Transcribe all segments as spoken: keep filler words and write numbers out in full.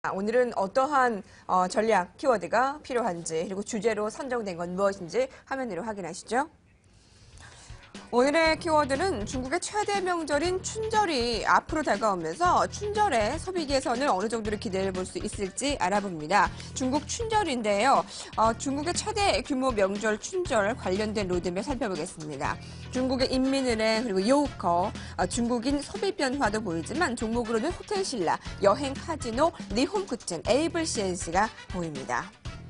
오늘은 어떠한 어, 전략 키워드가 필요한지 그리고 주제로 선정된 건 무엇인지 화면으로 확인하시죠. 오늘의 키워드는 중국의 최대 명절인 춘절이 앞으로 다가오면서 춘절의 소비 개선을 어느 정도로 기대해 볼 수 있을지 알아봅니다. 중국 춘절인데요. 어, 중국의 최대 규모 명절 춘절 관련된 로드맵 살펴보겠습니다. 중국의 인민은행 그리고 요우커, 어, 중국인 소비 변화도 보이지만 종목으로는 호텔 신라, 여행 카지노, 리홈쿠첸, 에이블 씨엔씨가 보입니다.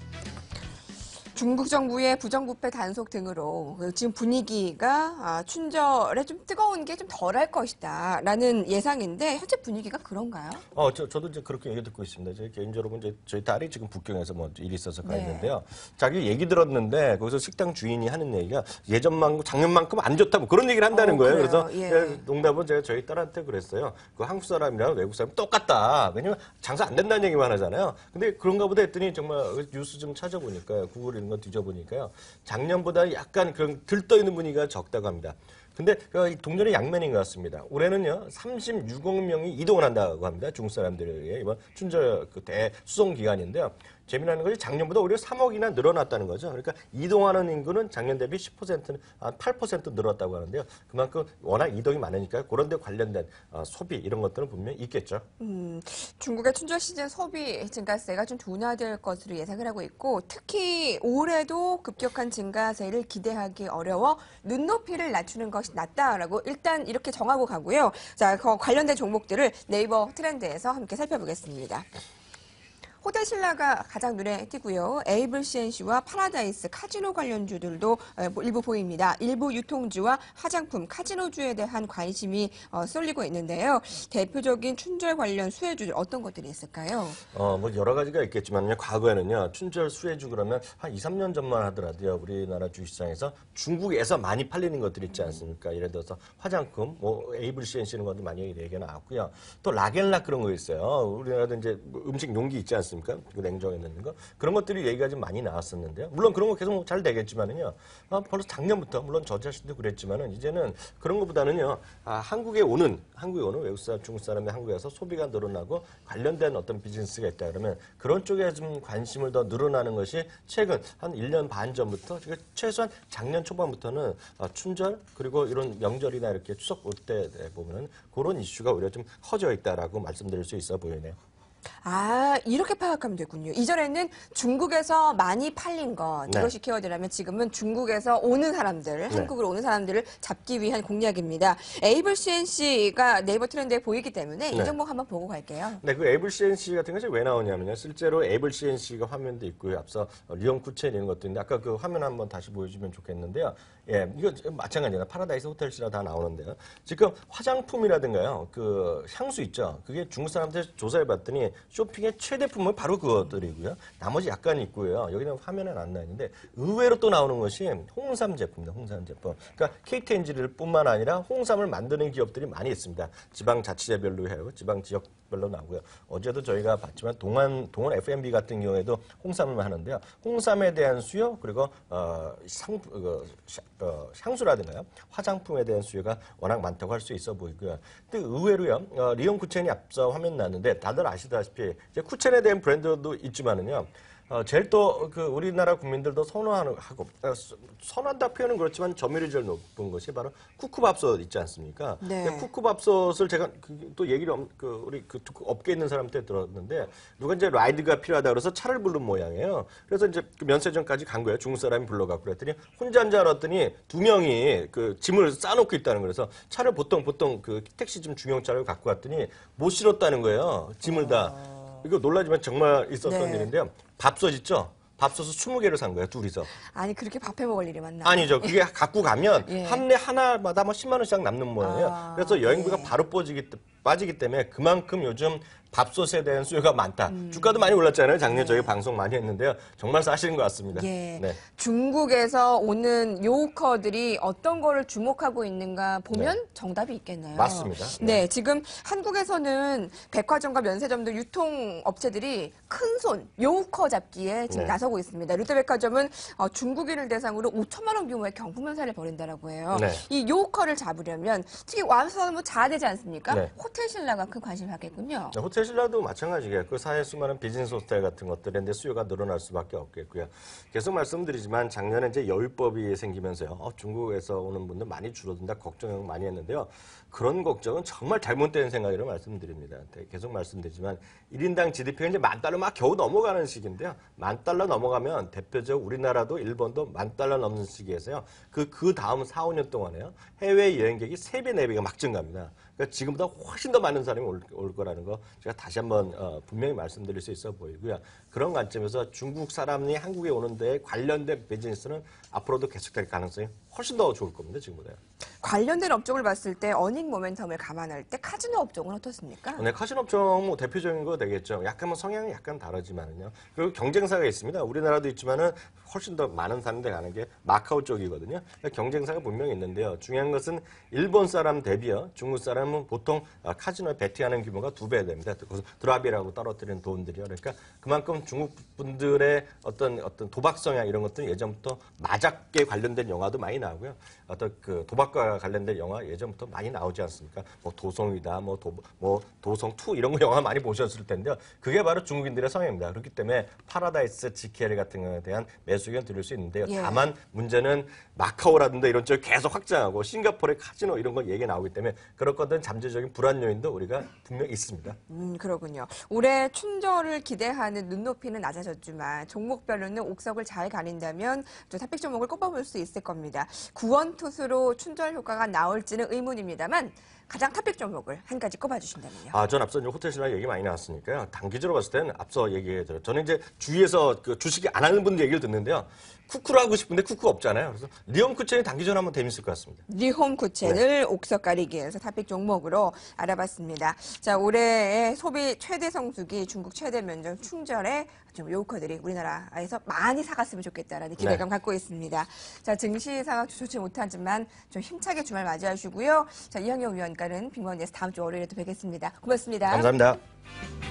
중국 정부의 부정부패 단속 등으로 지금 분위기가 춘절에 좀 뜨거운 게 좀 덜할 것이다라는 예상인데 현재 분위기가 그런가요? 어, 저, 저도 이제 그렇게 얘기 듣고 있습니다. 제 개인적으로 이제 저희 딸이 지금 북경에서 뭐 일이 있어서 가 있는데요. 네. 자기 얘기 들었는데 거기서 식당 주인이 하는 얘기가 예전만큼 작년만큼 안 좋다 뭐 그런 얘기를 한다는 어, 거예요. 그래요? 그래서 예. 농담은 제가 저희 딸한테 그랬어요. 그 한국 사람이랑 외국 사람 똑같다. 왜냐면 장사 안 된다는 얘기만 하잖아요. 근데 그런가 보다 했더니 정말 뉴스 좀 찾아보니까 구글 이런 거 뒤져보니까요. 작년보다 약간 그런 들떠있는 분위기가 적다고 합니다. 근데 동전의 양면인 것 같습니다. 올해는요, 삼십육억 명이 이동을 한다고 합니다. 중국 사람들의 이번 춘절 그 대수송 기간인데요. 재미나는 것이 작년보다 오히려 삼억이나 늘어났다는 거죠. 그러니까 이동하는 인구는 작년 대비 십 퍼센트, 팔 퍼센트 늘었다고 하는데요. 그만큼 워낙 이동이 많으니까 그런 데 관련된 소비 이런 것들은 분명히 있겠죠. 음, 중국의 춘절 시즌 소비 증가세가 좀 둔화될 것으로 예상을 하고 있고 특히 올해도 급격한 증가세를 기대하기 어려워 눈높이를 낮추는 것이 낫다라고 일단 이렇게 정하고 가고요. 자, 그 관련된 종목들을 네이버 트렌드에서 함께 살펴보겠습니다. 호텔 신라가 가장 눈에 띄고요. 에이블 씨엔씨와 파라다이스, 카지노 관련주들도 일부 보입니다. 일부 유통주와 화장품, 카지노주에 대한 관심이 쏠리고 있는데요. 대표적인 춘절 관련 수혜주들 어떤 것들이 있을까요? 어, 뭐 여러 가지가 있겠지만요. 과거에는요. 춘절 수혜주 그러면 한 이, 삼 년 전만 하더라도요. 우리나라 주식시장에서 중국에서 많이 팔리는 것들이 있지 않습니까? 예를 들어서 화장품, 뭐 에이블 씨엔씨 이런 것도 많이 얘기가 나왔고요. 또 락앤락 그런 거 있어요. 우리나라도 이제 음식 용기 있지 않습니까? 그 냉장고에 넣는 거 그런 것들이 얘기가 좀 많이 나왔었는데요. 물론 그런 거 계속 잘 되겠지만은요. 아, 벌써 작년부터 물론 저 자신도 그랬지만은 이제는 그런 것보다는요. 아, 한국에 오는 한국에 오는 외국 사람, 중국 사람이 한국에 와서 소비가 늘어나고 관련된 어떤 비즈니스가 있다 그러면 그런 쪽에 좀 관심을 더 늘어나는 것이 최근 한 일 년 반 전부터 최소한 작년 초반부터는 아, 춘절 그리고 이런 명절이나 이렇게 추석 올 때 보면은 그런 이슈가 오히려 좀 커져 있다라고 말씀드릴 수 있어 보이네요. 아, 이렇게 파악하면 되군요. 이전에는 중국에서 많이 팔린 것, 네. 이것이 키워드라면 지금은 중국에서 오는 사람들, 네. 한국으로 오는 사람들을 잡기 위한 공략입니다. 에이블 씨엔씨가 네이버 트렌드에 보이기 때문에 네. 이 종목 한번 보고 갈게요. 네, 그 에이블 씨엔씨 같은 것이 왜 나오냐면요. 실제로 에이블 씨엔씨가 화면도 있고요. 앞서 리옹쿠첸 이런 것도 있는데 아까 그 화면 한번 다시 보여주면 좋겠는데요. 예, 이거 마찬가지입니다. 파라다이스 호텔 신라 다 나오는데요. 지금 화장품이라든가요. 그 향수 있죠. 그게 중국 사람들 조사해 봤더니 쇼핑의 최대 품은 바로 그것들이고요. 나머지 약간 있고요. 여기는 화면은 안 나있는데 의외로 또 나오는 것이 홍삼 제품입니다. 홍삼 제품. 그러니까 케이티엔지뿐만 아니라 홍삼을 만드는 기업들이 많이 있습니다. 지방자치제별로 해요. 지방 지역별로 나오고요. 어제도 저희가 봤지만 동안 동원 에프엠비 같은 경우에도 홍삼을 하는데요. 홍삼에 대한 수요 그리고 어, 상, 어, 어, 향수라든가요. 화장품에 대한 수요가 워낙 많다고 할 수 있어 보이고요. 근데 의외로요. 어, 리옹 쿠첸이 앞서 화면 나왔는데 다들 아시다시피 이제 쿠첸에 대한 브랜드도 있지만은요. 어, 제일 또 그 우리나라 국민들도 선호하는 하고 어, 선호한다 표현은 그렇지만 점유율이 제일 높은 것이 바로 쿠쿠밥솥 있지 않습니까? 네. 쿠쿠밥솥을 제가 그, 또 얘기를 그 우리 그 업계에 있는 사람한테 들었는데 누가 이제 라이드가 필요하다 그래서 차를 부른 모양이에요. 그래서 이제 그 면세점까지 간 거예요. 중국 사람이 불러갖고 그랬더니 혼자인 줄 알았더니 두 명이 그 짐을 싸놓고 있다는 거예요. 그래서 차를 보통 보통 그 택시 좀 중형차를 갖고 왔더니 못 실었다는 거예요. 짐을 다. 이거 놀라지만 정말 있었던 네. 일인데요. 밥솥 있죠? 밥솥을 스무 개를 산 거예요, 둘이서. 아니, 그렇게 밥해 먹을 일이 많나? 아니죠. 그게 갖고 가면 예. 한 대 하나마다 뭐 십만 원씩 남는 모양이에요. 아, 그래서 여행비가 예. 바로 빠지기, 빠지기 때문에 그만큼 요즘 밥솥에 대한 수요가 많다. 음. 주가도 많이 올랐잖아요. 작년에 네. 저희 방송 많이 했는데요. 정말 사실인 것 같습니다. 예. 네. 중국에서 오는 요커들이 어떤 거를 주목하고 있는가 보면 네. 정답이 있겠네요. 맞습니다. 네. 네, 지금 한국에서는 백화점과 면세점 등 유통업체들이 큰손 요커 잡기에 지금 네. 나서고 있습니다. 롯데백화점은 어, 중국인을 대상으로 오천만 원 규모의 경품 행사를 벌인다라고 해요. 네. 이 요커를 잡으려면 특히 와서 뭐 자야 되지 않습니까? 네. 호텔 신라가 큰 관심을 갖겠군요. 네, 호텔 호텔신라도 마찬가지겠고 그 사회 수많은 비즈니스 호텔 같은 것들에 이제 수요가 늘어날 수밖에 없겠고요. 계속 말씀드리지만 작년에 이제 여유법이 생기면서요. 어, 중국에서 오는 분들 많이 줄어든다 걱정 많이 했는데요. 그런 걱정은 정말 잘못된 생각이라고 말씀드립니다. 계속 말씀드리지만 일 인당 지디피가 이제 만 달러 막 겨우 넘어가는 시기인데요. 만 달러 넘어가면 대표적 우리나라도 일본도 만 달러 넘는 시기에서요. 그, 그 다음 사, 오 년 동안에요. 해외 여행객이 세 배, 네 배가 막 증가합니다. 그러니까 지금보다 훨씬 더 많은 사람이 올, 올 거라는 거 제가 다시 한번 어, 분명히 말씀드릴 수 있어 보이고요. 그런 관점에서 중국 사람이 한국에 오는 데 관련된 비즈니스는 앞으로도 계속될 가능성이 훨씬 더 좋을 겁니다. 지금보다요. 관련된 업종을 봤을 때 어닝 모멘텀을 감안할 때 카지노 업종은 어떻습니까? 네, 카지노 업종 뭐 대표적인 거 되겠죠. 약간 뭐 성향이 약간 다르지만은요. 그리고 경쟁사가 있습니다. 우리나라도 있지만은 훨씬 더 많은 사람들이 가는 게 마카오 쪽이거든요. 그러니까 경쟁사가 분명히 있는데요. 중요한 것은 일본 사람 대비요. 중국 사람은 보통 카지노에 베팅하는 규모가 두 배 됩니다. 그래서 드랍이라고 떨어뜨리는 돈들이요. 그러니까 그만큼 중국 분들의 어떤 어떤 도박 성향 이런 것들은 예전부터 마작계 관련된 영화도 많이 나오고요. 어떤 그 도박과 관련된 영화 예전부터 많이 나오지 않습니까? 뭐 도성이다, 뭐 도, 뭐 도성 투 이런 거 영화 많이 보셨을 텐데요. 그게 바로 중국인들의 성향입니다. 그렇기 때문에 파라다이스, 지케르 같은 거에 대한 매수 의견 드릴 수 있는데요. 예. 다만 문제는 마카오라든가 이런 쪽 계속 확장하고 싱가포르의 카지노 이런 거 얘기 나오기 때문에 그럴 것들은 잠재적인 불안 요인도 우리가 분명히 있습니다. 음, 그러군요. 올해 춘절을 기대하는 눈높이는 낮아졌지만 종목별로는 옥석을 잘 가린다면 또 탑픽 종목을 꼽아볼 수 있을 겁니다. 구원 투수로 춘절 효과가 나올지는 의문입니다만 가장 탑픽 종목을 한 가지 꼽아주신다면요. 아, 전 앞서 이제 호텔신라 얘기 많이 나왔으니까요. 단기적으로 봤을 때는 앞서 얘기해 드렸죠. 저는 이제 주위에서 그 주식이 안 하는 분들 얘기를 듣는데요. 쿠쿠를 하고 싶은데 쿠쿠가 없잖아요. 그래서 리온 쿠첸이 단기적으로 한번 재밌을 것 같습니다. 리홈 쿠첸을 네. 옥석 가리기에서 탑픽 종목으로 알아봤습니다. 자, 올해의 소비 최대 성수기 중국 최대 면적 충절에 좀 요커들이 우리나라에서 많이 사갔으면 좋겠다라는 기대감 네. 갖고 있습니다. 자, 증시 상황 좋지 못하지만 좀 힘차게 주말 맞이하시고요. 자, 이영경 위원과는 빅원에서 다음 주 월요일에 또 뵙겠습니다. 고맙습니다. 감사합니다.